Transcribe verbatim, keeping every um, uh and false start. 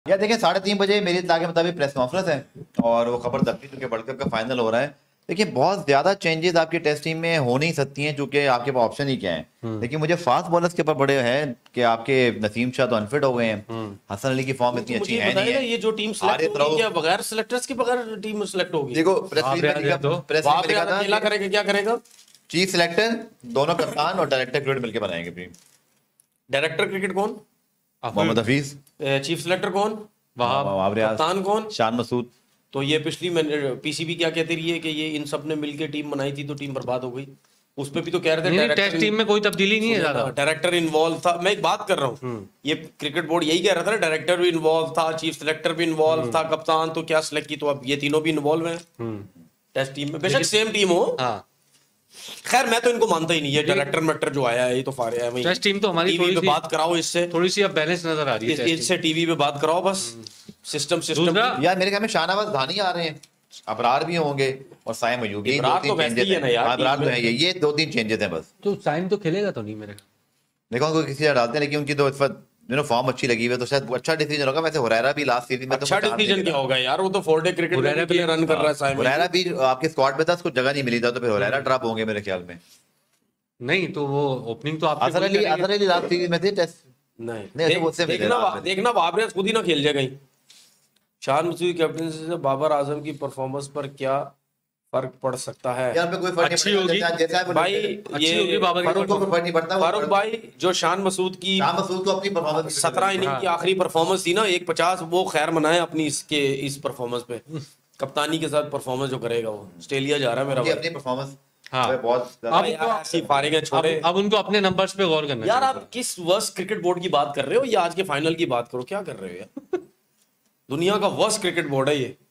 यार देखें साढ़े तीन बजे मेरी इत्तला के मुताबिक प्रेस कॉन्फ्रेंस है और वो खबर दबती क्योंकि वर्ल्ड कप का फाइनल हो रहा है। देखिए बहुत ज्यादा चेंजेस आपकी टेस्ट टीम में हो नहीं सकती हैं क्योंकि आपके पास ऑप्शन ही क्या है। लेकिन मुझे फास्ट बॉलर्स के ऊपर बड़े हैं कि आपके नसीम शाह तो अनफिट हो गए हैं, हसन अली की फॉर्म इतनी अच्छी है नहीं है। ये जो टीम सेलेक्ट होगी क्या बगैर सेलेक्टर्स के बगैर टीम सेलेक्ट होगी? देखो प्रेस रिलीज में लिखा प्रेस रिलीज में लिखा था अकेला करेगा, क्या करेगा? चीफ सिलेक्टर, दोनों कप्तान और डायरेक्टर क्रिकेट मिलकर बनाएंगे टीम। डायरेक्टर क्रिकेट कौन? मोहम्मद हफीज। चीफ सिलेक्टर कौन? वहाब रियाज। कप्तान कौन? शान मसूद। तो ये पिछली पीसीबी क्या कहती रही है कि ये इन सब ने मिलकर टीम बनाई थी तो टीम बर्बाद हो गई। उस पे भी तो कह रहे थे टेस्ट टीम में कोई तब्दीली नहीं है ज्यादा, डायरेक्टर इन्वॉल्व था। मैं एक बात कर रहा हूँ, ये क्रिकेट बोर्ड यही कह रहा था ना, डायरेक्टर भी इन्वॉल्व था, चीफ सिलेक्टर भी इन्वॉल्व था, कप्तान तो क्या सिलेक्ट की, तो अब ये तीनों भी इन्वॉल्व हैं टेस्ट टीम में, बेशक सेम टीम हो। खैर मैं तो इनको मानता ही नहीं है, डायरेक्टर मैटर जो आया है ये तो फारे है। टेस्ट टीम तो हमारी टीवी पे बात कराओ, इससे थोड़ी सी अब बैलेंस नजर आ रही है, इससे टीवी पे बात कराओ बस। सिस्टम सिस्टम यार मेरे ख्याल में शाहनवाज धानी आ रहे हैं, अबरार भी होंगे और साइम अयूबी, दो तीन चेंजेस हैं ना यार। अबरार तो है, ये ये दो तीन चेंजेस हैं बस। तो साइम तो खेलेगा तो नहीं मेरे ख्याल, देखो कोई किसी डालते हैं, लेकिन उनकी तो इस वक्त यू फॉर्म अच्छी लगी हुई है तो शायद अच्छा डिसीजन होगा। वैसे हुरैरा भी लास्ट सीजन में अच्छा डिसीजन क्या होगा यार, वो तो फोर डे क्रिकेट में भी रन कर रहा है साइम। हुरैरा भी आपके स्क्वाड में था, उसको जगह नहीं मिली था, तो फिर हुरैरा ड्रॉप होंगे मेरे ख्याल में। नहीं तो वो ओपनिंग तो आप अजहर अली अजहर अली लास्ट सीजन में थे टेस्ट नहीं नहीं देखना देखना बाबर खुद ही ना खेल जाए कहीं। शान मसूद की कैप्टनसी से बाबर आजम की परफॉर्मेंस पर क्या फर्क पड़ सकता है? यार पे कोई फर्क अच्छी होगी भाई, ये फारूक भाई जो शान मसूद की शान मसूद को अपनी परफॉर्मेंस सत्रह इनिंग की आखिरी परफॉर्मेंस थी ना, एक पचास, वो खैर मनाए अपनी इसके इस परफॉर्मेंस पे, कप्तानी के साथ परफॉर्मेंस जो करेगा वो। ऑस्ट्रेलिया जा रहा है मेरा अपनी परफॉर्मेंस। हाँ बहुत अब ऐसी फारिग है, छोड़े अब उनको अपने नंबर्स पे गौर करना यार। आप किस वर्स्ट क्रिकेट बोर्ड की बात कर रहे हो? ये आज के फाइनल की बात करो, क्या कर रहे हो यार? दुनिया का वर्स्ट क्रिकेट बोर्ड है ये।